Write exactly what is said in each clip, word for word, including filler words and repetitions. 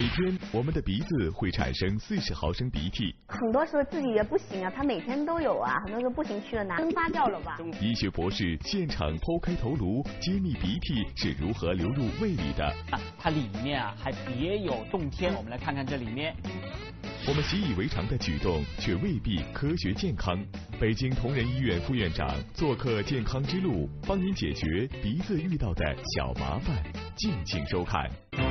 每天我们的鼻子会产生四十毫升鼻涕， 很多时候自己也不行啊，他每天都有啊，很多时候不行去了哪蒸发掉了吧？ 医学博士现场剖开头颅，揭秘鼻涕是如何流入胃里的。 啊，它里面啊还别有洞天，我们来看看这里面。 我们习以为常的举动，却未必科学健康。北京同仁医院副院长做客健康之路，帮您解决鼻子遇到的小麻烦。敬请收看。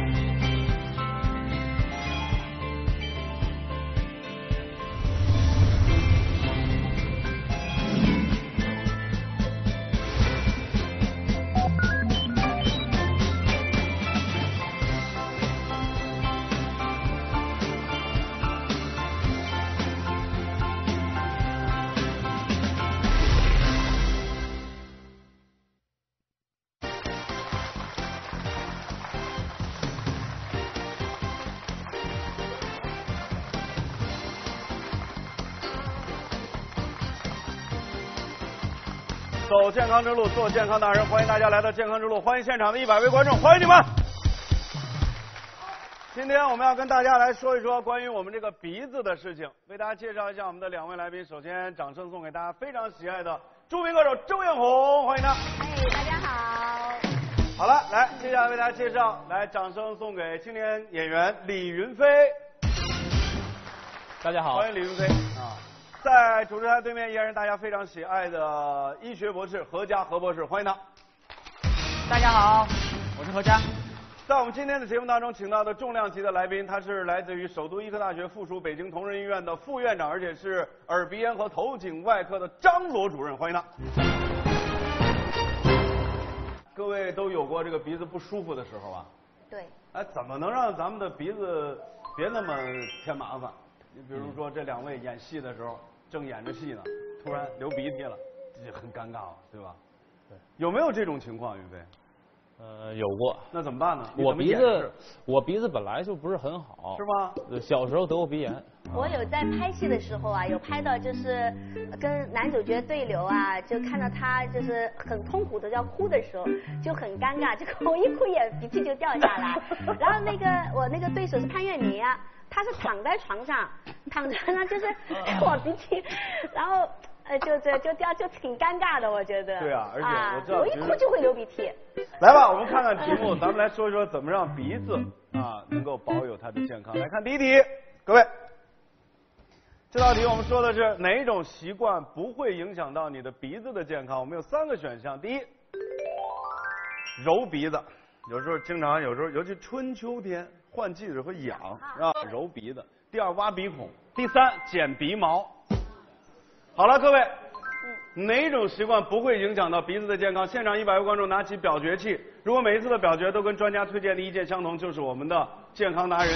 走健康之路，做健康达人，欢迎大家来到健康之路，欢迎现场的一百位观众，欢迎你们！今天我们要跟大家来说一说关于我们这个鼻子的事情，为大家介绍一下我们的两位来宾。首先，掌声送给大家非常喜爱的著名歌手周艳红，欢迎他。 哎，大家好。 好了，来，接下来为大家介绍，来，掌声送给青年演员李云飞。 大家好， 欢迎李云飞啊。在主持台对面依然是大家非常喜爱的医学博士何佳何博士，欢迎他。 大家好，我是何佳。 在我们今天的节目当中，请到的重量级的来宾，他是来自于首都医科大学附属北京同仁医院的副院长，而且是耳鼻咽和头颈外科的张罗主任，欢迎他。各位都有过这个鼻子不舒服的时候吧？ 对。 哎，怎么能让咱们的鼻子别那么添麻烦？你比如说这两位演戏的时候。正演着戏呢，突然流鼻涕了，这就很尴尬了，对吧？ 对， 有没有这种情况，云飞？ 呃，有过。 那怎么办呢？ 我鼻子，我鼻子本来就不是很好， 是吗？ 小时候得过鼻炎。 我有在拍戏的时候啊，有拍到就是跟男主角对流啊，就看到他就是很痛苦的要哭的时候，就很尴尬，这个我一哭也鼻涕就掉下来。然后那个我那个对手是潘粤明啊。他是躺在床上，躺着呢，就是我鼻涕，然后呃，就就就掉，就挺尴尬的，我觉得。 对啊，而且我知道， 我一哭就会流鼻涕。 来吧，我们看看题目，咱们来说一说怎么让鼻子啊能够保有它的健康。来看第一题，各位，这道题我们说的是哪一种习惯不会影响到你的鼻子的健康？我们有三个选项，第一，揉鼻子，有时候经常，有时候尤其春秋天。换季的时候会痒，是吧？揉鼻子。第二，挖鼻孔。第三，剪鼻毛。好了，各位，哪种习惯不会影响到鼻子的健康？现场一百位观众拿起表决器，如果每一次的表决都跟专家推荐的意见相同，就是我们的健康达人。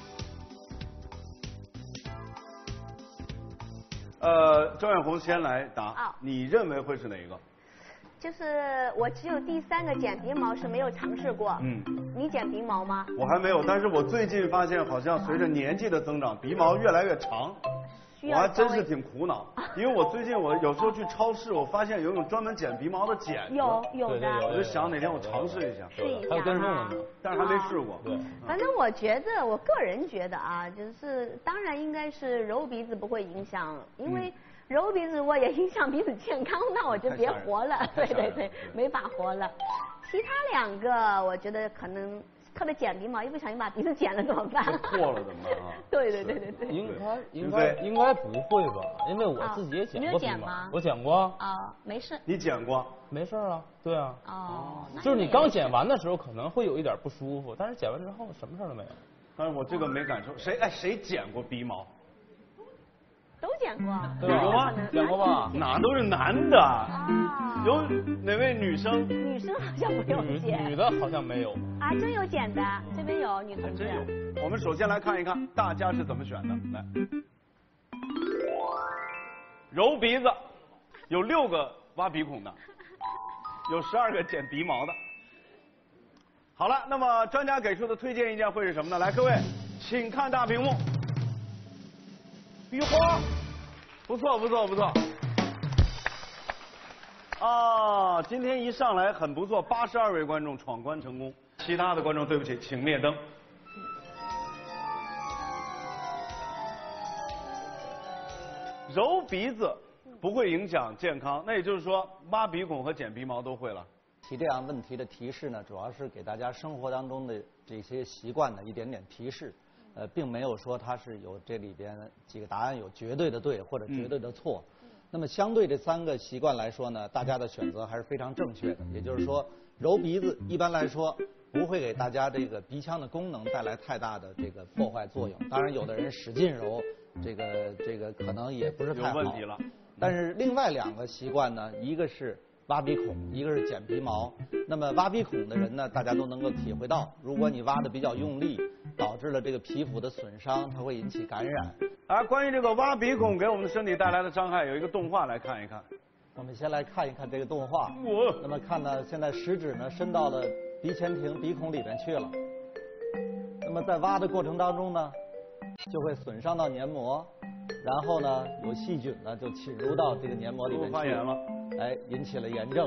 呃，周艳红先来答， 哦、 你认为会是哪一个？ 就是我只有第三个剪鼻毛是没有尝试过。嗯，你剪鼻毛吗？ 我还没有，但是我最近发现好像随着年纪的增长，鼻毛越来越长，我还真是挺苦恼。因为我最近我有时候去超市，我发现有一种专门剪鼻毛的剪子， 有有的， 我就想哪天我尝试一下， 试一下啊， 但是还没试过。 对， 反正我觉得，我个人觉得啊，就是当然应该是揉鼻子不会影响，因为。揉鼻子如果也影响鼻子健康，那我就别活了。对对对，没法活了。其他两个我觉得可能特别剪鼻毛，一不小心把鼻子剪了怎么办？ 破了怎么办啊？ 对对对对对。 应该应该应该不会吧？因为我自己也剪过鼻毛。我剪过。 啊，没事。 你剪过？ 没事啊，对啊。 哦。 就是你刚剪完的时候可能会有一点不舒服，但是剪完之后什么事都没有。 但是我这个没感受。谁哎谁剪过鼻毛？ 都剪过， 有吗？ 剪过吧？ 哪都是男的啊？有哪位女生？ 女生好像不用剪。 女的好像没有。 啊，真有剪的，这边有女同志。 真有。我们首先来看一看大家是怎么选的。来，揉鼻子，有六个挖鼻孔的，有十二个剪鼻毛的。好了，那么专家给出的推荐意见会是什么呢？来，各位，请看大屏幕。菊花，不错不错不错。啊，今天一上来很不错，八十二位观众闯关成功。其他的观众对不起，请灭灯。 揉鼻子不会影响健康，那也就是说挖鼻孔和剪鼻毛都会了。 提这样问题的提示呢，主要是给大家生活当中的这些习惯的一点点提示，呃，并没有说它是有这里边几个答案有绝对的对或者绝对的错。嗯、那么相对这三个习惯来说呢，大家的选择还是非常正确的。也就是说，揉鼻子一般来说不会给大家这个鼻腔的功能带来太大的这个破坏作用。当然，有的人使劲揉，这个这个可能也不是太好。 有问题了。 但是另外两个习惯呢，一个是挖鼻孔，一个是剪鼻毛。那么挖鼻孔的人呢，大家都能够体会到，如果你挖的比较用力，导致了这个皮肤的损伤，它会引起感染。 而关于这个挖鼻孔给我们的身体带来的伤害，有一个动画来看一看。 我们先来看一看这个动画。 我那么看呢，现在食指呢伸到了鼻前庭鼻孔里边去了。那么在挖的过程当中呢，就会损伤到黏膜，然后呢有细菌呢就侵入到这个黏膜里面去， 发炎了， 哎，引起了炎症。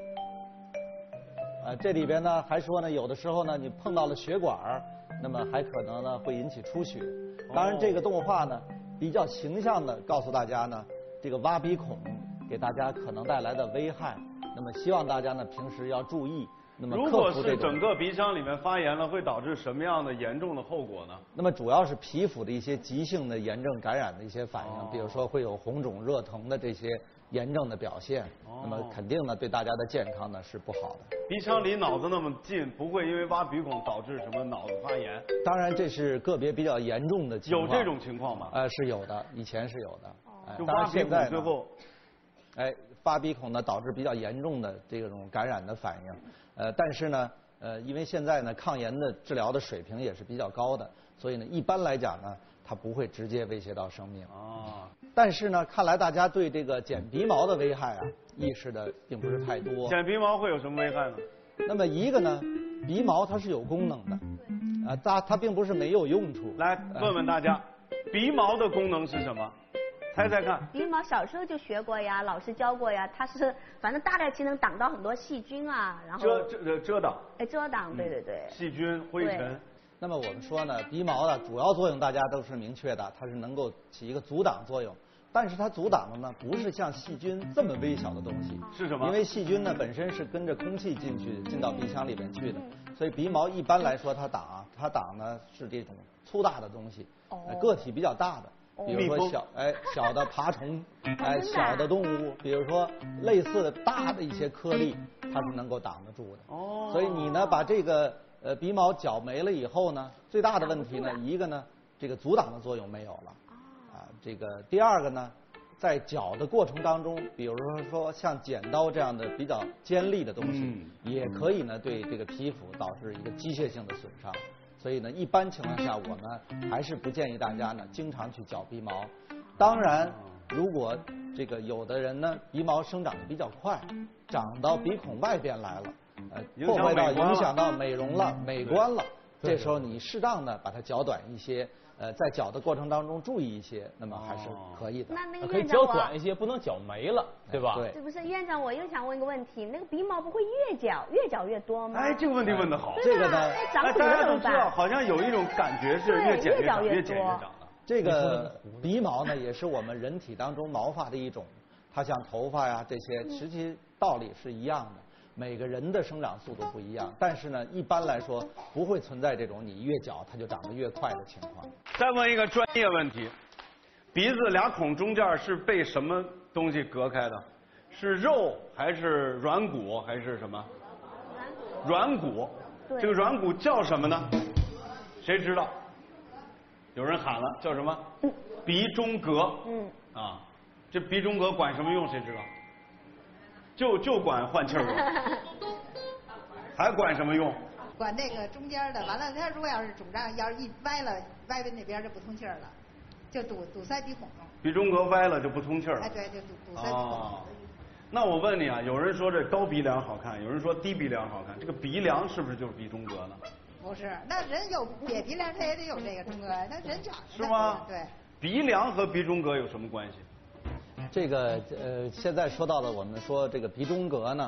啊，这里边呢还说呢，有的时候呢你碰到了血管，那么还可能呢会引起出血。当然，这个动画呢比较形象的告诉大家呢，这个挖鼻孔给大家可能带来的危害。那么希望大家呢平时要注意。那么如果是整个鼻腔里面发炎了，会导致什么样的严重的后果呢？ 那么主要是皮肤的一些急性的炎症感染的一些反应， 哦、 比如说会有红肿、热疼的这些炎症的表现。哦、那么肯定呢对大家的健康呢是不好的。 鼻腔离脑子那么近，不会因为挖鼻孔导致什么脑子发炎？ 当然这是个别比较严重的情况。 有这种情况吗？ 呃，是有的，以前是有的。 哦、就挖鼻孔最后， 哎，挖鼻孔呢导致比较严重的这种感染的反应。呃，但是呢。呃，因为现在呢，抗炎的治疗的水平也是比较高的，所以呢，一般来讲呢，它不会直接威胁到生命。 啊。 但是呢，看来大家对这个剪鼻毛的危害啊，意识的并不是太多。 剪鼻毛会有什么危害呢？ 那么一个呢，鼻毛它是有功能的，啊，它它并不是没有用处。 来问问大家，鼻毛的功能是什么？猜猜看。 鼻毛小时候就学过呀，老师教过呀，它是反正大概其能挡到很多细菌啊，然后遮遮遮挡。 哎，遮挡，对对对。 细菌、灰尘。 那么我们说呢，鼻毛的主要作用大家都是明确的，它是能够起一个阻挡作用。但是它阻挡的呢，不是像细菌这么微小的东西。 是什么？ 因为细菌呢本身是跟着空气进去，进到鼻腔里面去的，所以鼻毛一般来说它挡，它挡呢是这种粗大的东西，哦、个体比较大的。比如说小哎小的爬虫，哎小的动物，比如说类似的大的一些颗粒，它是能够挡得住的。哦。所以你呢把这个呃鼻毛绞没了以后呢，最大的问题呢，一个呢这个阻挡的作用没有了。啊，这个第二个呢，在绞的过程当中，比如说说像剪刀这样的比较尖利的东西，嗯、也可以呢对这个皮肤导致一个机械性的损伤。所以呢，一般情况下，我们还是不建议大家呢经常去绞鼻毛。当然，如果这个有的人呢鼻毛生长的比较快，长到鼻孔外边来了，呃，破坏到影响到美容了、美观了，这时候你适当的把它绞短一些，呃，在绞的过程当中注意一些，那么还是可以的。 那那个可以绞短一些，不能绞没了，对吧？ 对。 这不是院长，我又想问一个问题，那个鼻毛不会越绞越绞越多吗？ 哎，这个问题问得好。 这个呢， 哎，大家都知道，好像有一种感觉是越剪越长，越剪越长的。 这个鼻毛呢，也是我们人体当中毛发的一种，它像头发呀这些，实际道理是一样的。每个人的生长速度不一样，但是呢，一般来说不会存在这种你越绞它就长得越快的情况。 再问一个专业问题，鼻子俩孔中间是被什么东西隔开的？是肉还是软骨还是什么？软骨。软骨。这个软骨叫什么呢？谁知道？有人喊了，叫什么？鼻中隔。嗯。啊，这鼻中隔管什么用？谁知道？就就管换气儿用，还管什么用？ 管那个中间的，完了，它如果要是肿胀，要是一歪了，歪的那边就不通气儿了，就堵堵塞鼻孔了。 鼻中隔歪了就不通气儿了。 哎，对，就堵堵塞鼻孔。哦。 那我问你啊，有人说这高鼻梁好看，有人说低鼻梁好看，这个鼻梁是不是就是鼻中隔呢？ 不是，那人有瘪鼻梁，他也得有这个中隔，那人长是吗？ 对。 鼻梁和鼻中隔有什么关系？ 这个呃，现在说到了，我们说这个鼻中隔呢，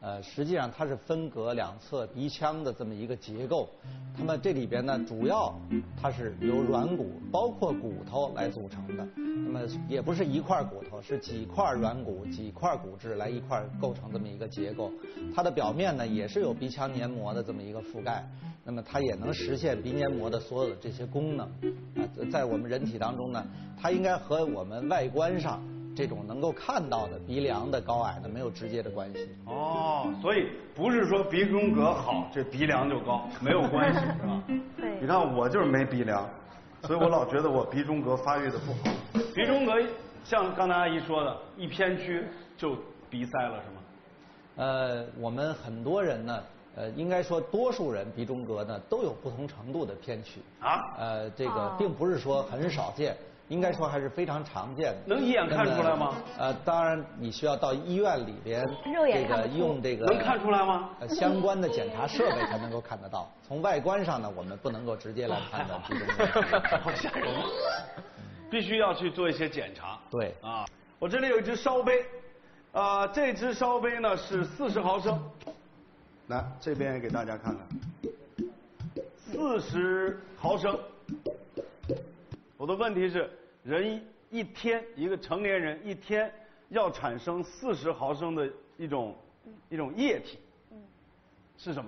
呃，实际上它是分隔两侧鼻腔的这么一个结构。那么这里边呢，主要它是由软骨包括骨头来组成的。那么也不是一块骨头，是几块软骨、几块骨质来一块构成这么一个结构。它的表面呢也是有鼻腔黏膜的这么一个覆盖。那么它也能实现鼻黏膜的所有的这些功能。啊，在我们人体当中呢，它应该和我们外观上这种能够看到的鼻梁的高矮呢没有直接的关系。 哦，所以不是说鼻中隔好，这鼻梁就高，没有关系，是吧？ 对。 你看我就是没鼻梁，所以我老觉得我鼻中隔发育的不好。鼻中隔像刚才阿姨说的，一偏曲就鼻塞了，是吗？ 呃，我们很多人呢，呃，应该说多数人鼻中隔呢都有不同程度的偏曲。啊？呃，这个并不是说很少见。应该说还是非常常见的。 能一眼看出来吗？ 呃，当然你需要到医院里边，这个用这个能看出来吗？ 呃，相关的检查设备才能够看得到。从外观上呢，我们不能够直接来判断鼻中隔。 好吓人！必须要去做一些检查。 对。 啊，我这里有一只烧杯，啊、呃，这只烧杯呢是四十毫升。来，这边也给大家看看，四十毫升。我的问题是，人一天一个成年人一天要产生四十毫升的一种一种液体，是什么？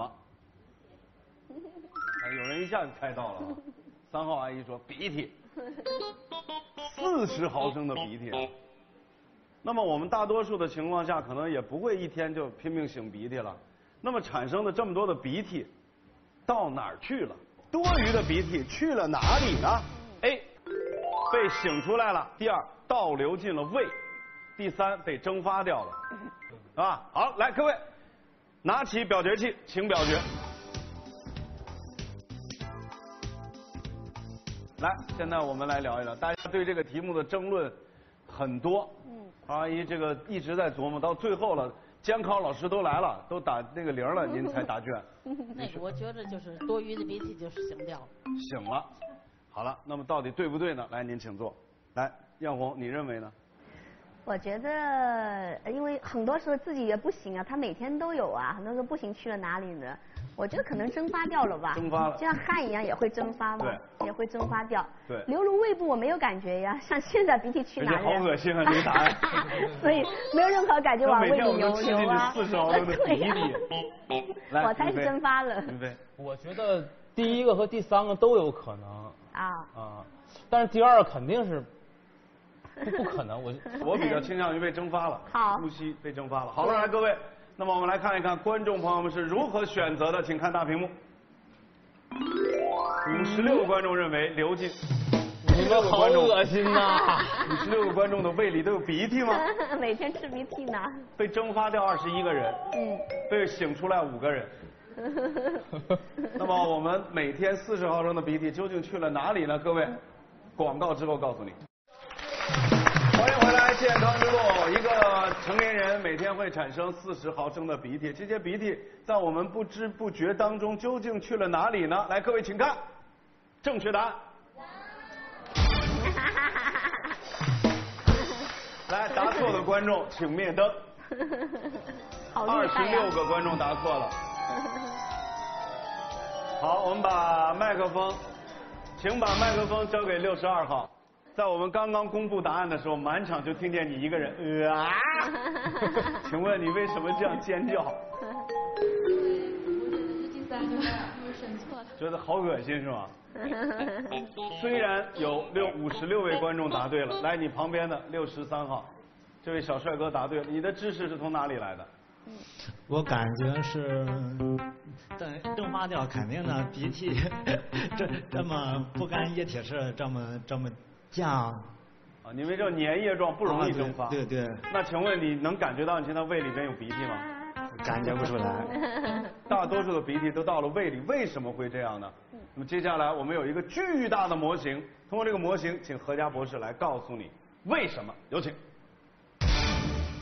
哎，有人一下就猜到了。三号阿姨说鼻涕，四十毫升的鼻涕。那么我们大多数的情况下，可能也不会一天就拼命擤鼻涕了。那么产生的这么多的鼻涕，到哪儿去了？多余的鼻涕去了哪里呢 ？A 被擤出来了，第二倒流进了胃，第三被蒸发掉了，啊，好，来各位，拿起表决器，请表决。来，现在我们来聊一聊，大家对这个题目的争论很多，嗯，阿姨这个一直在琢磨，到最后了，监考老师都来了，都打那个铃了，您才答卷。 那个我觉得就是多余的鼻涕就是擤掉了。 擤了。好了，那么到底对不对呢？来，您请坐。来，艳红，你认为呢？ 我觉得，因为很多时候自己也不行啊，他每天都有啊，很多时候不行去了哪里呢？我觉得可能蒸发掉了吧。 蒸发了。 就像汗一样也会蒸发嘛。 对。 也会蒸发掉。 对。 流入胃部我没有感觉呀，像现在鼻涕去哪里？ 好恶心啊！这个答案。 所以没有任何感觉往胃里流流啊。 每天我们吃进去四十毫升的鼻涕。 我猜是蒸发了。 云飞， 我觉得第一个和第三个都有可能。 啊。 啊。但是第二肯定是不不可能，我我比较倾向于被蒸发了， 好， 呼吸被蒸发了。好了，来各位，那么我们来看一看观众朋友们是如何选择的，请看大屏幕。五十六个观众认为流进， 你们好恶心呐！ 五十六个观众的胃里都有鼻涕吗？ 每天吃鼻涕呢。 被蒸发掉二十一个人，嗯，被擤出来五个人。那么我们每天四十毫升的鼻涕究竟去了哪里呢？各位，广告之后告诉你。欢迎回来，健康之路。一个成年人每天会产生四十毫升的鼻涕，这些鼻涕在我们不知不觉当中究竟去了哪里呢？来，各位请看，正确答案。来，答错的观众请灭灯。二十六个观众答错了。好，我们把麦克风，请把麦克风交给六十二号。在我们刚刚公布答案的时候，满场就听见你一个人，呃啊！请问你为什么这样尖叫？ 第三个，我审错了。 觉得好恶心是吗？虽然有六五十六位观众答对了，来你旁边的六十三号，这位小帅哥答对了，你的知识是从哪里来的？ 我感觉是蒸蒸发掉，肯定的鼻涕这这么不干液体是这么这么犟啊， 你们这粘液状不容易蒸发。 啊、对, 对对。 那请问你能感觉到你现在胃里边有鼻涕吗？ 感觉不出来。 大多数的鼻涕都到了胃里，为什么会这样呢？那么接下来我们有一个巨大的模型，通过这个模型，请何家博士来告诉你为什么。有请。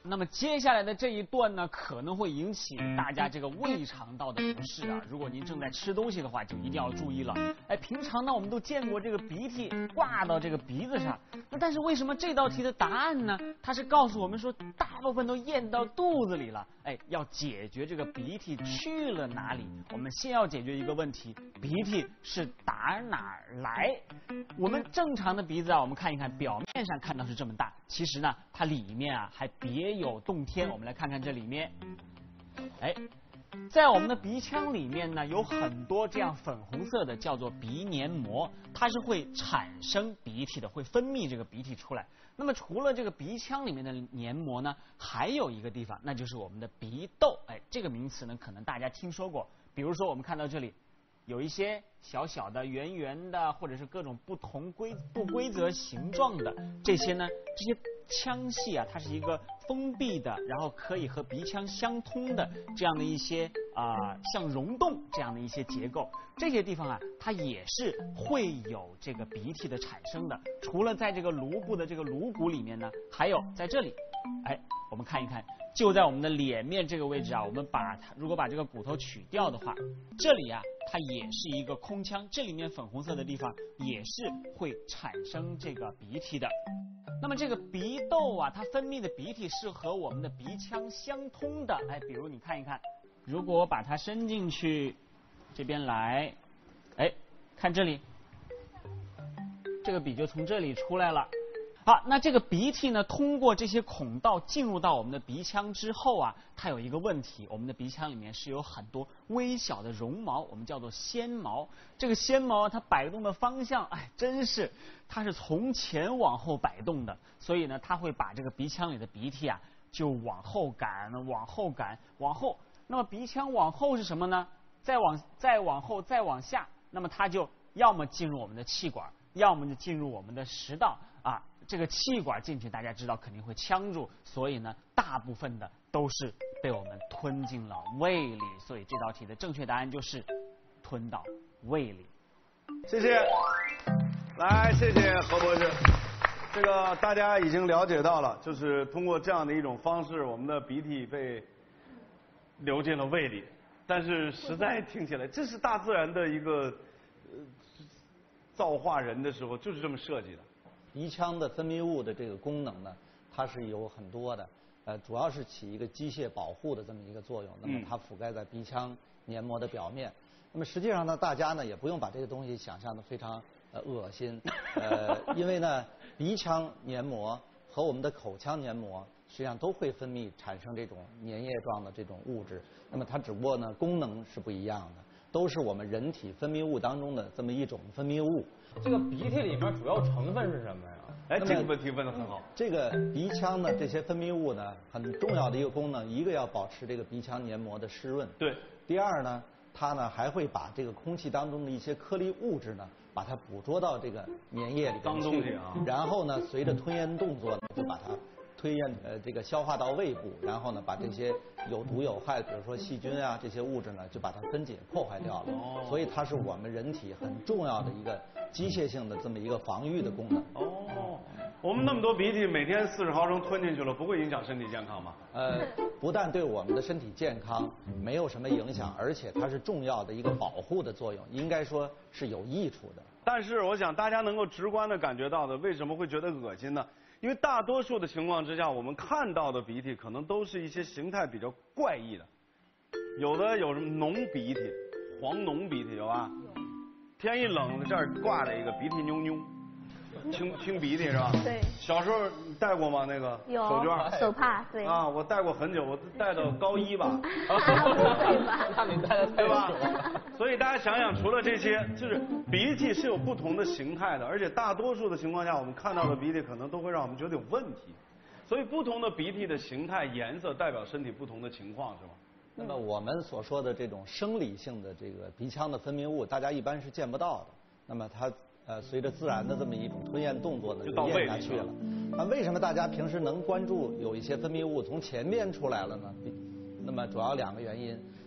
那么接下来的这一段呢，可能会引起大家这个胃肠道的不适啊。如果您正在吃东西的话，就一定要注意了。哎，平常呢，我们都见过这个鼻涕挂到这个鼻子上，那但是为什么这道题的答案呢？它是告诉我们说，大部分都咽到肚子里了。哎，要解决这个鼻涕去了哪里，我们先要解决一个问题：鼻涕是打哪儿来？我们正常的鼻子啊，我们看一看，表面上看到是这么大，其实呢，它里面啊还别有洞天。我们来看看这里面，哎，在我们的鼻腔里面呢，有很多这样粉红色的叫做鼻黏膜，它是会产生鼻涕的，会分泌这个鼻涕出来。那么除了这个鼻腔里面的黏膜呢，还有一个地方，那就是我们的鼻窦。哎，这个名词呢，可能大家听说过。比如说我们看到这里有一些小小的、圆圆的，或者是各种不同规不规则形状的这些呢，这些腔隙啊，它是一个封闭的，然后可以和鼻腔相通的这样的一些啊、呃，像溶洞这样的一些结构。这些地方啊，它也是会有这个鼻涕的产生的。除了在这个颅部的这个颅骨里面呢，还有在这里，哎，我们看一看。就在我们的脸面这个位置啊，我们把它如果把这个骨头取掉的话，这里啊它也是一个空腔，这里面粉红色的地方也是会产生这个鼻涕的。那么这个鼻窦啊，它分泌的鼻涕是和我们的鼻腔相通的。哎，比如你看一看，如果我把它伸进去这边来，哎，看这里，这个笔就从这里出来了。好，那这个鼻涕呢，通过这些孔道进入到我们的鼻腔之后啊，它有一个问题，我们的鼻腔里面是有很多微小的绒毛，我们叫做纤毛。这个纤毛它摆动的方向，哎，真是它是从前往后摆动的，所以呢，它会把这个鼻腔里的鼻涕啊，就往后赶，往后赶，往后。那么鼻腔往后是什么呢？再往再往后再往下，那么它就要么进入我们的气管，要么就进入我们的食道啊。这个气管进去，大家知道肯定会呛住，所以呢，大部分的都是被我们吞进了胃里。所以这道题的正确答案就是吞到胃里。 谢谢，来，谢谢何博士。这个大家已经了解到了，就是通过这样的一种方式，我们的鼻涕被流进了胃里。但是实在听起来，这是大自然的一个呃造化人的时候就是这么设计的。 鼻腔的分泌物的这个功能呢，它是有很多的，呃，主要是起一个机械保护的这么一个作用。那么它覆盖在鼻腔黏膜的表面。那么实际上呢，大家呢也不用把这个东西想象的非常呃恶心，呃，因为呢，鼻腔黏膜和我们的口腔黏膜实际上都会分泌产生这种粘液状的这种物质。那么它只不过呢功能是不一样的，都是我们人体分泌物当中的这么一种分泌物。 这个鼻涕里面主要成分是什么呀？ 哎，这个问题问得很好。 这个鼻腔的这些分泌物呢，很重要的一个功能，一个要保持这个鼻腔黏膜的湿润。 对。 第二呢，它呢还会把这个空气当中的一些颗粒物质呢，把它捕捉到这个粘液里边去。 脏东西啊。 然后呢，随着吞咽动作呢，就把它推咽呃这个消化到胃部，然后呢把这些有毒有害，比如说细菌啊这些物质呢，就把它分解破坏掉了。哦。所以它是我们人体很重要的一个机械性的这么一个防御的功能。 哦，我们那么多鼻涕，每天四十毫升吞进去了，不会影响身体健康吗？ 呃，不但对我们的身体健康没有什么影响，而且它是重要的一个保护的作用，应该说是有益处的。 但是我想大家能够直观的感觉到的，为什么会觉得恶心呢？因为大多数的情况之下，我们看到的鼻涕可能都是一些形态比较怪异的，有的有什么浓鼻涕、黄浓鼻涕有吧？天一冷，这儿挂了一个鼻涕妞妞，清清鼻涕是吧？ 对。 小时候你戴过吗？那个有手绢、 手帕，对。 啊，我戴过很久，我戴到高一吧。 不会吧？ 那你戴的对吧？所以大家想想，除了这些，就是鼻涕是有不同的形态的，而且大多数的情况下，我们看到的鼻涕可能都会让我们觉得有问题。所以不同的鼻涕的形态、颜色代表身体不同的情况，是吗？ 那么我们所说的这种生理性的这个鼻腔的分泌物，大家一般是见不到的。那么它呃随着自然的这么一种吞咽动作呢，就咽下去了。那为什么大家平时能关注有一些分泌物从前面出来了呢？那么主要两个原因。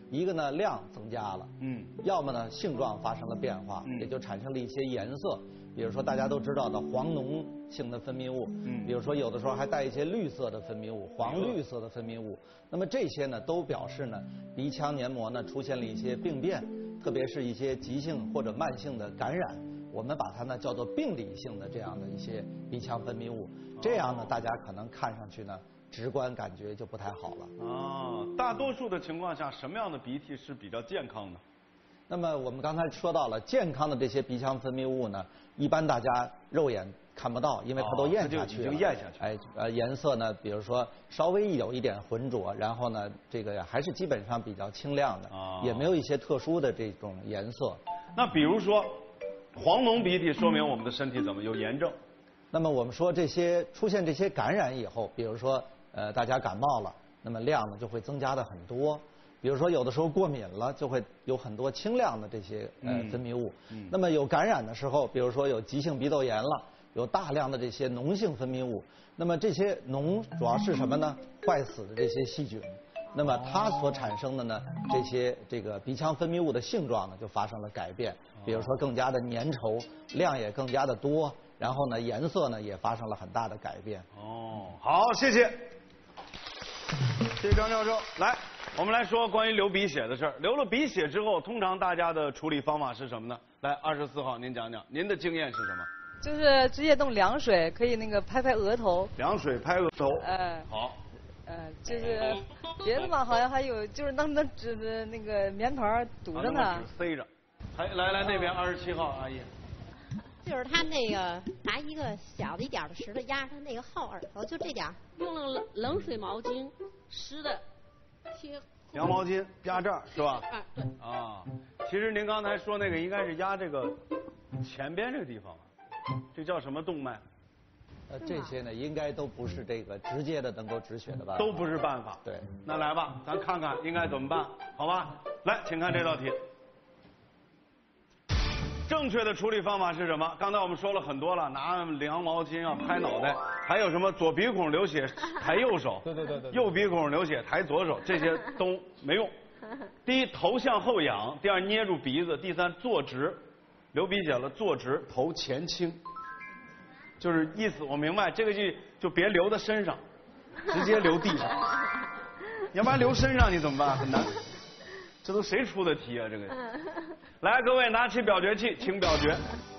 一个呢量增加了， 嗯， 要么呢性状发生了变化， 嗯、 也就产生了一些颜色，比如说大家都知道的黄脓性的分泌物，嗯，比如说有的时候还带一些绿色的分泌物，黄绿色的分泌物，那么这些呢都表示呢鼻腔黏膜呢出现了一些病变，特别是一些急性或者慢性的感染，我们把它呢叫做病理性的这样的一些鼻腔分泌物，这样呢大家可能看上去呢直观感觉就不太好了。 哦，大多数的情况下，什么样的鼻涕是比较健康的？ 那么我们刚才说到了健康的这些鼻腔分泌物呢，一般大家肉眼看不到，因为它都咽下去了， 哦、已经咽下去。 哎，呃，颜色呢，比如说稍微有一点浑浊，然后呢，这个还是基本上比较清亮的，哦、也没有一些特殊的这种颜色。 那比如说黄脓鼻涕，说明我们的身体怎么有炎症？ 那么我们说这些出现这些感染以后，比如说呃大家感冒了，那么量呢就会增加的很多。比如说有的时候过敏了，就会有很多清亮的这些呃分泌物。嗯。那么有感染的时候，比如说有急性鼻窦炎了，有大量的这些脓性分泌物。那么这些脓主要是什么呢？坏死的这些细菌。那么它所产生的呢，这些这个鼻腔分泌物的性状呢就发生了改变。比如说更加的粘稠，量也更加的多，然后呢颜色呢也发生了很大的改变。 哦，好，谢谢。谢谢张教授。来，我们来说关于流鼻血的事儿。流了鼻血之后，通常大家的处理方法是什么呢？来，二十四号，您讲讲，您的经验是什么？ 就是直接弄凉水，可以那个拍拍额头。 凉水拍额头。 哎。 好。 呃，就是别的嘛，好像还有就是弄那纸的那个棉团堵着它。 啊、塞着。还来来那边二十七号阿姨。 就是他那个拿一个小的一点的石头压他那个后耳朵，就这点用了冷冷水毛巾湿的贴。 凉毛巾压这儿是吧？ 啊，对。 啊，其实您刚才说那个应该是压这个前边这个地方，这叫什么动脉？ 呃，这些呢应该都不是这个直接的能够止血的办法。 都不是办法。 对。 那来吧，咱看看应该怎么办，好吧？来，请看这道题。正确的处理方法是什么？刚才我们说了很多了，拿凉毛巾啊拍脑袋，还有什么左鼻孔流血抬右手， 对对对对， 右鼻孔流血抬左手，这些都没用。第一，头向后仰；第二，捏住鼻子；第三，坐直。流鼻血了，坐直，头前倾。就是意思我明白，这个就就别流到身上，直接流地上。要不然流身上你怎么办？很难。这都谁出的题啊？这个。来，各位拿起表决器，请表决。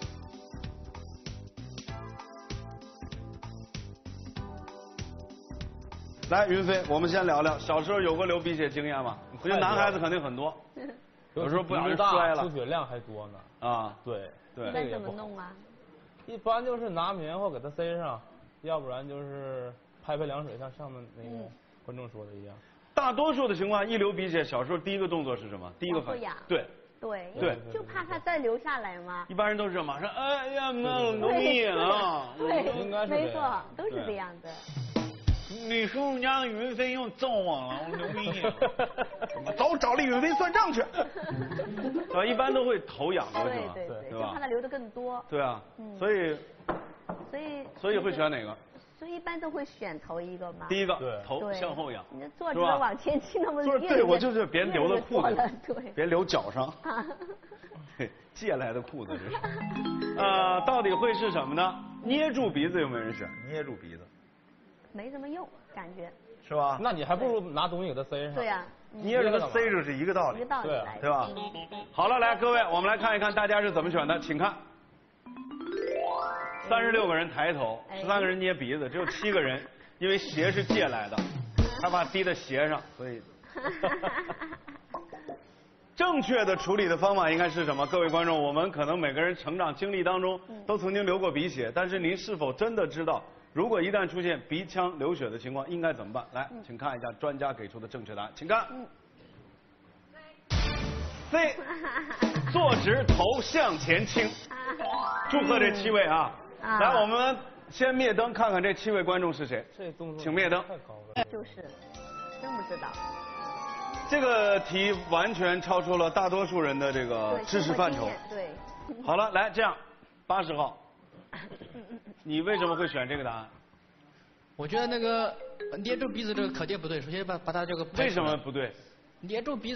来，云飞，我们先聊聊，小时候有过流鼻血经验吗？我觉得男孩子肯定很多，有时候不小心摔了， 出血量还多呢。 啊， 对对。那怎么弄啊？ 一般就是拿棉花给它塞上，要不然就是拍拍凉水，像上面那个观众说的一样。 大多数的情况，一流鼻血，小时候第一个动作是什么？第一个反应。对。 对， 对， 就怕它再流下来嘛。 一般人都是马上，哎呀，那流鼻血啊， 对， 应该是没错，都是这样的。 你说我们家的云飞又造网了，我流鼻血，早找了云飞算账去。是吧？一般都会头仰过去嘛， 对对对， 就怕它流的更多。 对啊，所以， 所以， 所以会选哪个？ 所以一般都会选头一个嘛。 第一个，头向后仰。 你坐着往前倾，那么对，我就是别流到裤子， 对， 别流脚上。对，借来的裤子这是。呃，到底会是什么呢？捏住鼻子有没有人选？捏住鼻子。 没什么用，感觉。 是吧？ 那你还不如拿东西给它塞上。 对呀。 捏着它塞着是一个道理。 一个道理来。 对吧？好了，来各位，我们来看一看大家是怎么选的，请看。三十六个人抬头，十三个人捏鼻子，只有七个人因为鞋是借来的，害怕滴在鞋上，所以。正确的处理的方法应该是什么？各位观众，我们可能每个人成长经历当中都曾经流过鼻血，但是您是否真的知道，如果一旦出现鼻腔流血的情况，应该怎么办？来，请看一下专家给出的正确答案，请看。C， 坐直，头向前倾。祝贺这七位啊！来，我们先灭灯，看看这七位观众是谁。 这动作请灭灯。 太高了。 就是，真不知道。 这个题完全超出了大多数人的这个知识范畴。 对。 好了，来这样，八十号，你为什么会选这个答案？ 我觉得那个捏住鼻子这个肯定不对，首先把把它这个。 为什么不对？ 捏住鼻子，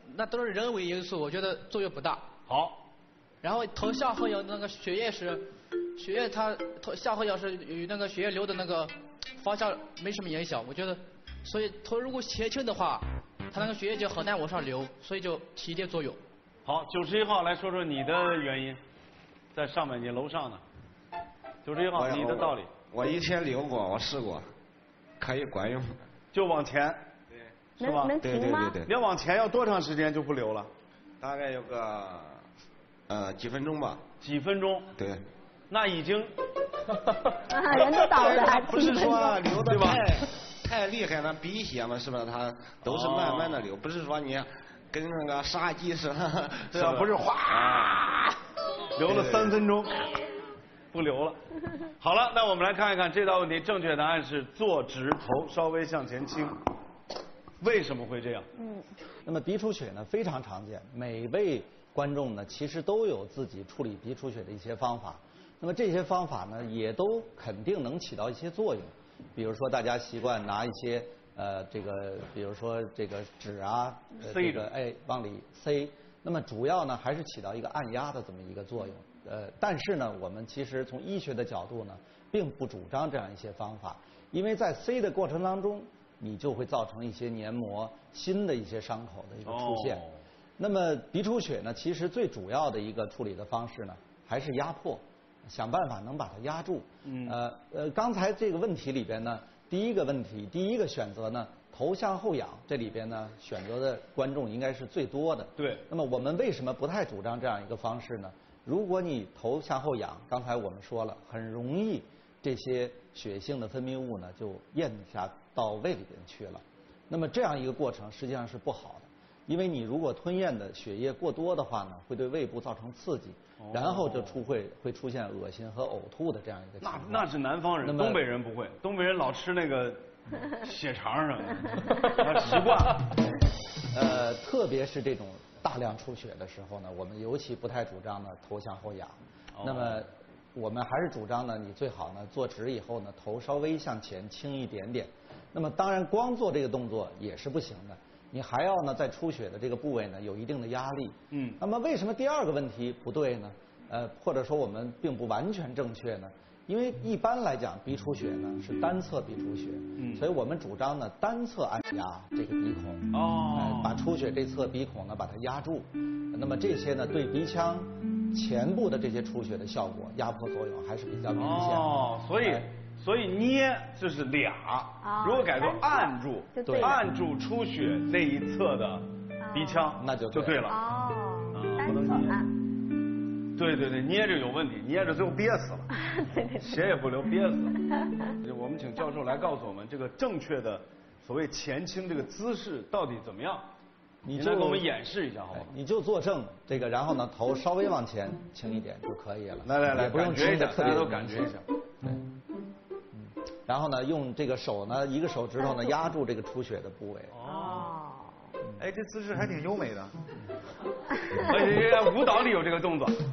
那都是人为因素，我觉得作用不大。 好。 然后头下颌咬那个血液是，血液它头下颌咬是与那个血液流的那个方向没什么影响，我觉得，所以头如果前倾的话，它那个血液就很难往上流，所以就起一点作用。 好，九十一号来说说你的原因，在上面你楼上呢。九十一号，你的道理。 我以前溜过，我试过，可以管用。 就往前。 对。 是吧？ 能停吗？ 对对对对。 你要往前要多长时间就不流了？ 大概有个呃几分钟吧。 几分钟？ 对。 那已经。 啊，人都倒了。 不是说流的太太厉害了，鼻血嘛，是不是？它都是慢慢的流，不是说你跟那个杀鸡似的， 对吧？不是哗，流了三分钟，不流了。好了，那我们来看一看这道问题，正确答案是坐直，头稍微向前倾。为什么会这样？ 嗯，那么鼻出血呢非常常见，每位观众呢其实都有自己处理鼻出血的一些方法。那么这些方法呢也都肯定能起到一些作用，比如说大家习惯拿一些呃这个，比如说这个纸啊，呃、这个哎往里塞，那么主要呢还是起到一个按压的这么一个作用。呃，但是呢我们其实从医学的角度呢并不主张这样一些方法，因为在塞的过程当中，你就会造成一些黏膜新的一些伤口的一个出现。哦、那么鼻出血呢，其实最主要的一个处理的方式呢，还是压迫，想办法能把它压住。嗯。呃呃，刚才这个问题里边呢，第一个问题，第一个选择呢，头向后仰，这里边呢选择的观众应该是最多的。 对。 那么我们为什么不太主张这样一个方式呢？如果你头向后仰，刚才我们说了，很容易这些血性的分泌物呢就咽下到胃里边去了。那么这样一个过程实际上是不好的，因为你如果吞咽的血液过多的话呢，会对胃部造成刺激，哦、然后就出会会出现恶心和呕吐的这样一个情况。 那那是南方人，东北人不会，东北人老吃那个血肠什么的，习惯了。 呃，特别是这种大量出血的时候呢，我们尤其不太主张呢头向后仰。哦、那么我们还是主张呢，你最好呢坐直以后呢，头稍微向前倾一点点。那么当然光做这个动作也是不行的，你还要呢在出血的这个部位呢有一定的压力。嗯。那么为什么第二个问题不对呢？呃，或者说我们并不完全正确呢？因为一般来讲鼻出血呢是单侧鼻出血，嗯，所以我们主张呢单侧按压这个鼻孔，哦，呃、把出血这侧鼻孔呢把它压住。那么这些呢对鼻腔前部的这些出血的效果压迫作用还是比较明显的。 哦，所以。哎所以捏就是俩，哦、如果改作按住，按住出血那一侧的鼻腔，哦、 那就就对了。 哦，单侧按。 对对对，捏着有问题，捏着最后憋死了， 对对对， 血也不流，憋死了。我们请教授来告诉我们，这个正确的所谓前倾这个姿势到底怎么样？ 你就来给我们演示一下好吗？ 你就坐正这个，然后呢头稍微往前倾一点就可以了。 来来来， 也不用觉一下， 大家都感觉一下。 对。然后呢，用这个手呢，一个手指头呢压住这个出血的部位。 哦，哎，这姿势还挺优美的。而且舞蹈里有这个动作，是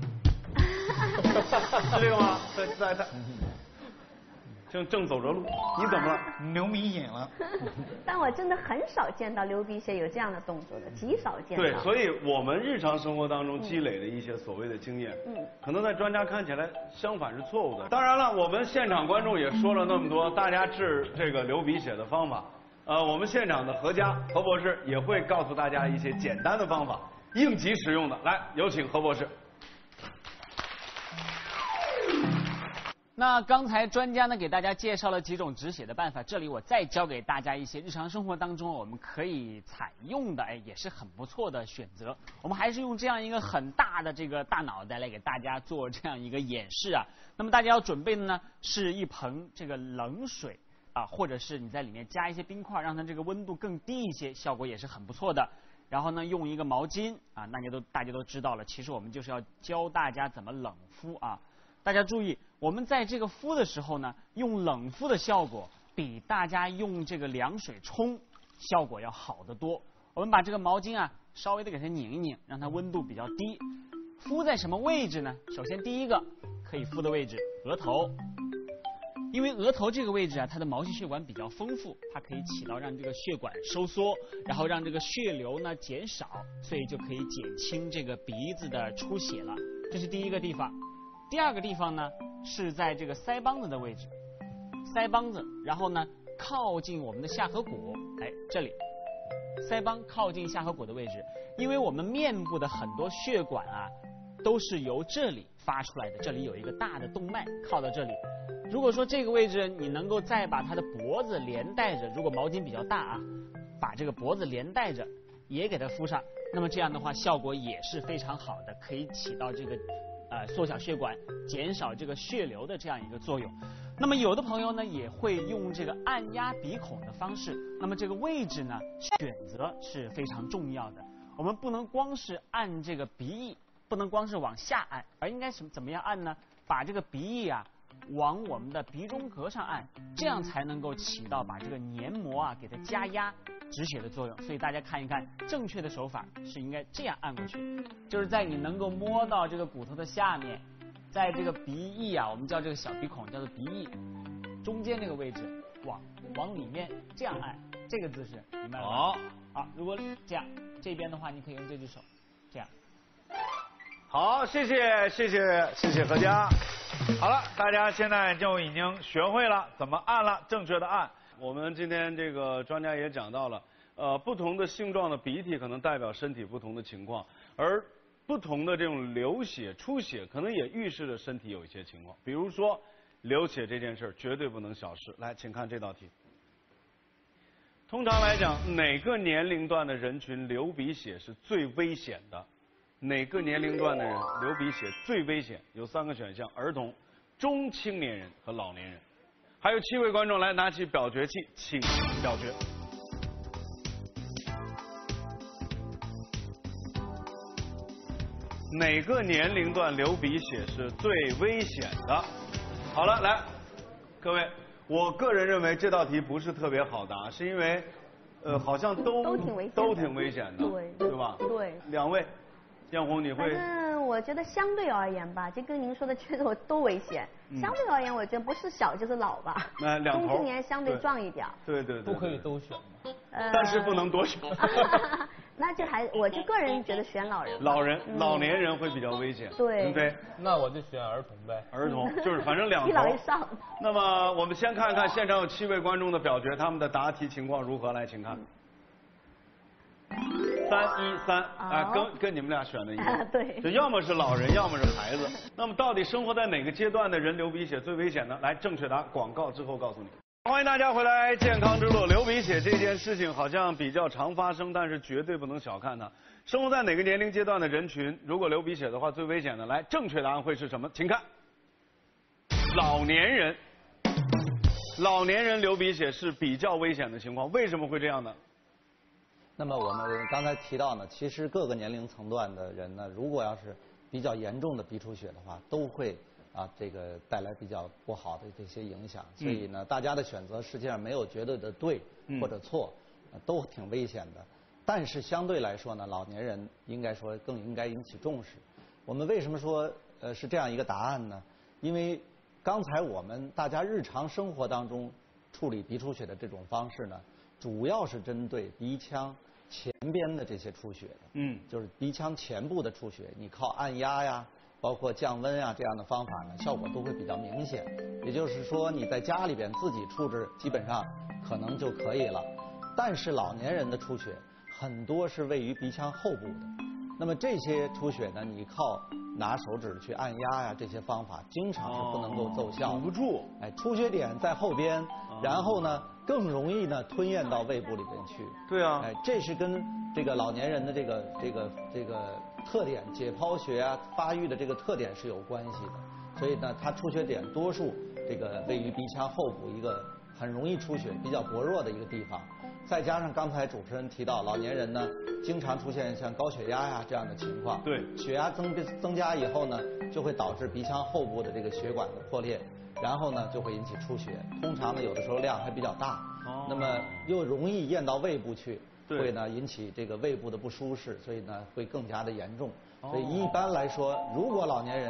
这个吗？在在在，正正走着路，你怎么了？ 流鼻血了。 但我真的很少见到流鼻血有这样的动作的，极少见到。 对，所以我们日常生活当中积累的一些所谓的经验，嗯，可能在专家看起来相反是错误的。当然了，我们现场观众也说了那么多大家治这个流鼻血的方法，呃，我们现场的何佳何博士也会告诉大家一些简单的方法，应急使用的。来，有请何博士。 那刚才专家呢给大家介绍了几种止血的办法，这里我再教给大家一些日常生活当中我们可以采用的，哎，也是很不错的选择。我们还是用这样一个很大的这个大脑袋来给大家做这样一个演示啊。那么大家要准备的呢是一盆这个冷水啊，或者是你在里面加一些冰块，让它这个温度更低一些，效果也是很不错的。然后呢，用一个毛巾啊，大家都大家都知道了，其实我们就是要教大家怎么冷敷啊。大家注意，我们在这个敷的时候呢，用冷敷的效果比大家用这个凉水冲效果要好得多。我们把这个毛巾啊，稍微的给它拧一拧，让它温度比较低。敷在什么位置呢？首先第一个可以敷的位置，额头。 因为额头这个位置啊，它的毛细血管比较丰富，它可以起到让这个血管收缩，然后让这个血流呢减少，所以就可以减轻这个鼻子的出血了。这是第一个地方。第二个地方呢是在这个腮帮子的位置，腮帮子，然后呢靠近我们的下颌骨，哎，这里，腮帮靠近下颌骨的位置，因为我们面部的很多血管啊都是由这里发出来的，这里有一个大的动脉靠到这里。如果说这个位置你能够再把它的脖子连带着，如果毛巾比较大啊，把这个脖子连带着也给它敷上，那么这样的话效果也是非常好的，可以起到这个呃缩小血管、减少这个血流的这样一个作用。那么有的朋友呢也会用这个按压鼻孔的方式，那么这个位置呢选择是非常重要的。我们不能光是按这个鼻翼，不能光是往下按，而应该是怎么样按呢？把这个鼻翼啊往我们的鼻中隔上按，这样才能够起到把这个黏膜啊给它加压止血的作用。所以大家看一看，正确的手法是应该这样按过去，就是在你能够摸到这个骨头的下面，在这个鼻翼啊，我们叫这个小鼻孔叫做鼻翼中间这个位置，往往里面这样按，这个姿势明白了吗？好，好，如果这样，这边的话你可以用这只手这样。 好，谢谢谢谢谢谢何佳。好了，大家现在就已经学会了怎么按了，正确的按。 我们今天这个专家也讲到了，呃，不同的性状的鼻涕可能代表身体不同的情况，而不同的这种流血、出血，可能也预示着身体有一些情况。比如说流血这件事儿绝对不能小视。来，请看这道题。通常来讲，哪个年龄段的人群流鼻血是最危险的？哪个年龄段的人流鼻血最危险？有三个选项：儿童、中青年人和老年人。还有七位观众来拿起表决器，请表决。哪个年龄段流鼻血是最危险的？好了，来，各位，我个人认为这道题不是特别好答，是因为，呃，好像都都挺危险的， 都挺危险的， 对， 对吧？ 对。 两位，艳红，你会？ 嗯，我觉得相对而言吧，就跟您说的确实都危险。 嗯、 相对而言，我觉得不是小就是老吧。 那两头。 中青年相对壮一点。 对对对。 不可以都选吗？ 呃。 但是不能多选。 那就还，我就个人觉得选老人。 老人、嗯、老年人会比较危险， 对， 对不对？ 那我就选儿童呗。 儿童就是反正两头。 一老一少。 那么我们先看看现场有七位观众的表决，他们的答题情况如何？来，请看。三一三啊，跟跟你们俩选的一样。 啊，对。 就要么是老人，要么是孩子。那么到底生活在哪个阶段的人流鼻血最危险呢？来，正确答案，广告之后告诉你。欢迎大家回来，健康之路。流鼻血这件事情好像比较常发生，但是绝对不能小看它。生活在哪个年龄阶段的人群，如果流鼻血的话，最危险的？来，正确答案会是什么？请看，老年人。老年人流鼻血是比较危险的情况，为什么会这样呢？ 那么我们刚才提到呢，其实各个年龄层段的人呢，如果要是比较严重的鼻出血的话，都会啊这个带来比较不好的这些影响。所以呢，大家的选择实际上没有绝对的对或者错，都挺危险的。但是相对来说呢，老年人应该说更应该引起重视。我们为什么说呃是这样一个答案呢？因为刚才我们大家日常生活当中处理鼻出血的这种方式呢，主要是针对鼻腔前边的这些出血的， 嗯， 就是鼻腔前部的出血，你靠按压呀，包括降温啊这样的方法呢，效果都会比较明显。也就是说，你在家里边自己处置，基本上可能就可以了。但是老年人的出血很多是位于鼻腔后部的，那么这些出血呢，你靠拿手指去按压呀，这些方法经常是不能够奏效的， 堵不住。 哎，出血点在后边，然后呢，更容易呢吞咽到胃部里边去。 对啊， 哎，这是跟这个老年人的这个这个这个特点，解剖学啊发育的这个特点是有关系的。所以呢，它出血点多数这个位于鼻腔后部一个很容易出血、比较薄弱的一个地方。再加上刚才主持人提到，老年人呢经常出现像高血压呀这样的情况。 对， 血压增增加以后呢，就会导致鼻腔后部的这个血管的破裂，然后呢就会引起出血。通常呢有的时候量还比较大，哦、那么又容易咽到胃部去，会呢引起这个胃部的不舒适，所以呢会更加的严重。哦、所以一般来说，如果老年人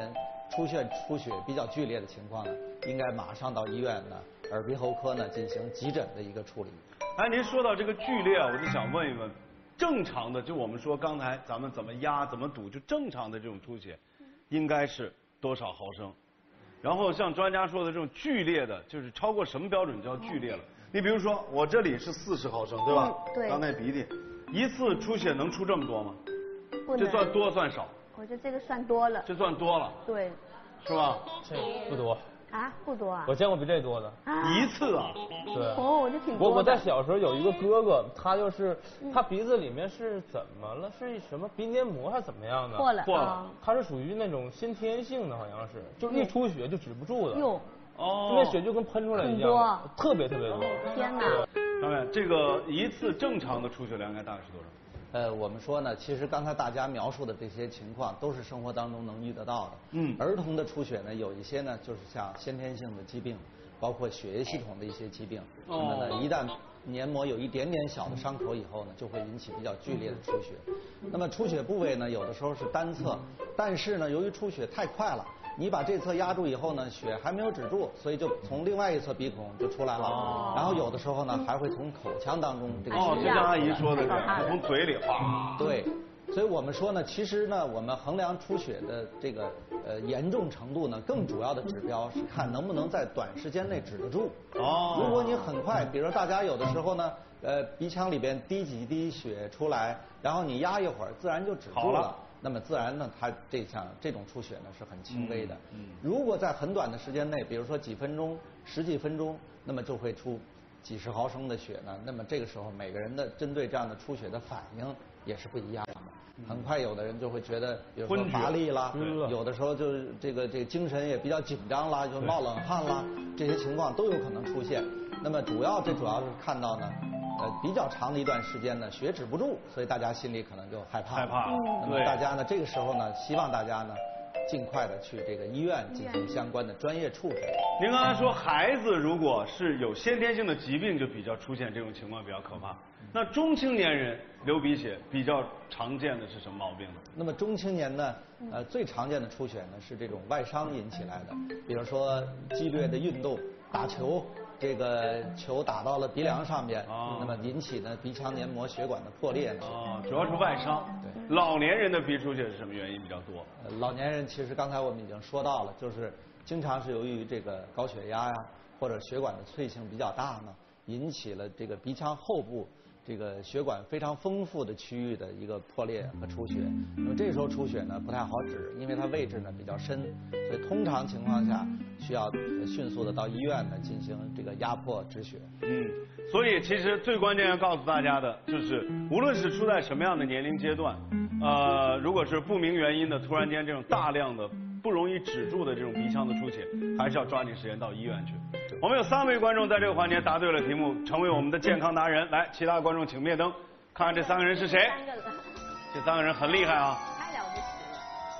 出血出血比较剧烈的情况呢，应该马上到医院呢耳鼻喉科呢进行急诊的一个处理。 哎，您说到这个剧烈，我就想问一问，正常的就我们说刚才咱们怎么压怎么堵，就正常的这种出血，应该是多少毫升？然后像专家说的这种剧烈的，就是超过什么标准叫剧烈了？你比如说我这里是四十毫升，对吧？ 嗯、对。 刚才鼻涕，一次出血能出这么多吗？ 不能。 这算多算少？ 我觉得这个算多了。 这算多了。 对。 是吧？ 这不多。 啊，不多啊。 我见过比这多的。 啊、 一次啊？ 对。 哦，我就挺多的。 我我在小时候有一个哥哥，他就是他鼻子里面是怎么了？是什么鼻黏膜还是怎么样的？ 破了。 破了。 他是属于那种先天性的，好像是，就一出血就止不住的。 哟。 哦。 那血就跟喷出来一样。特别特别多。 天哪！ 当然，这个一次正常的出血量应该大概是多少？ 呃，我们说呢，其实刚才大家描述的这些情况都是生活当中能遇得到的。 嗯。 儿童的出血呢，有一些呢就是像先天性的疾病，包括血液系统的一些疾病。哦。那么呢，一旦黏膜有一点点小的伤口以后呢，就会引起比较剧烈的出血。那么出血部位呢，有的时候是单侧，但是呢，由于出血太快了。你把这侧压住以后呢，血还没有止住，所以就从另外一侧鼻孔就出来了。哦。然后有的时候呢，还会从口腔当中这个。 哦，就像阿姨说的，从嘴里哗。 对，所以我们说呢，其实呢，我们衡量出血的这个呃严重程度呢，更主要的指标是看能不能在短时间内止得住。哦。如果你很快，比如说大家有的时候呢，呃，鼻腔里边滴几滴血出来，然后你压一会儿，自然就止住了。那么自然呢，它这项这种出血呢是很轻微的。嗯。如果在很短的时间内，比如说几分钟、十几分钟，那么就会出几十毫升的血呢。那么这个时候，每个人的针对这样的出血的反应也是不一样的。很快，有的人就会觉得，比如说乏力啦，有的时候就是这个这个精神也比较紧张啦，就冒冷汗啦，这些情况都有可能出现。那么主要这主要是看到呢。呃，比较长的一段时间呢，血止不住，所以大家心里可能就害怕。 害怕。 那么大家呢，这个时候呢，希望大家呢，尽快的去这个医院进行相关的专业处理。 您刚才说，孩子如果是有先天性的疾病，就比较出现这种情况比较可怕。那中青年人流鼻血比较常见的是什么毛病呢？ 那么中青年呢，呃，最常见的出血呢是这种外伤引起来的，比如说激烈的运动，打球。这个球打到了鼻梁上面，哦、那么引起呢鼻腔黏膜血管的破裂呢。 哦，主要是外伤。对。老年人的鼻出血是什么原因比较多？ 呃、老年人其实刚才我们已经说到了，就是经常是由于这个高血压呀，或者血管的脆性比较大呢，引起了这个鼻腔后部这个血管非常丰富的区域的一个破裂和出血。那么这时候出血呢不太好止，因为它位置呢比较深，所以通常情况下需要迅速的到医院呢进行这个压迫止血。 嗯，所以其实最关键要告诉大家的就是，无论是出在什么样的年龄阶段，呃，如果是不明原因的突然间这种大量的不容易止住的这种鼻腔的出血，还是要抓紧时间到医院去。我们有三位观众在这个环节答对了题目，成为我们的健康达人。来，其他观众请灭灯，看看这三个人是谁。这三个人很厉害啊！ 太了不起了。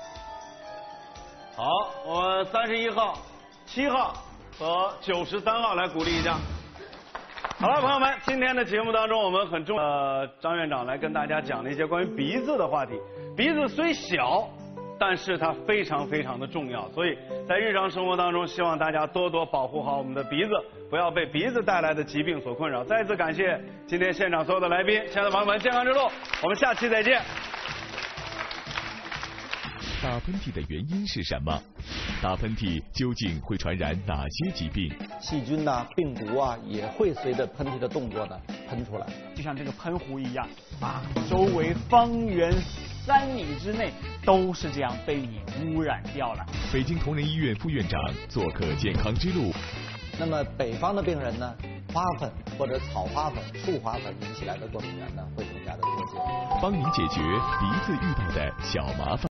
好，我三十一号、七号和九十三号来鼓励一下。好了，朋友们，今天的节目当中，我们很重呃，张院长来跟大家讲了一些关于鼻子的话题。鼻子虽小，但是它非常非常的重要，所以在日常生活当中，希望大家多多保护好我们的鼻子，不要被鼻子带来的疾病所困扰。再次感谢今天现场所有的来宾，亲爱的朋友们，健康之路，我们下期再见。 打喷嚏的原因是什么？打喷嚏究竟会传染哪些疾病？ 细菌呐、啊、病毒啊，也会随着喷嚏的动作呢喷出来， 就像这个喷壶一样啊，周围方圆三米之内都是这样被你污染掉了。 北京同仁医院副院长做客健康之路。 那么北方的病人呢，花粉或者草花粉、树花粉引起来的过敏源呢，会更加的多见。 帮您解决鼻子遇到的小麻烦。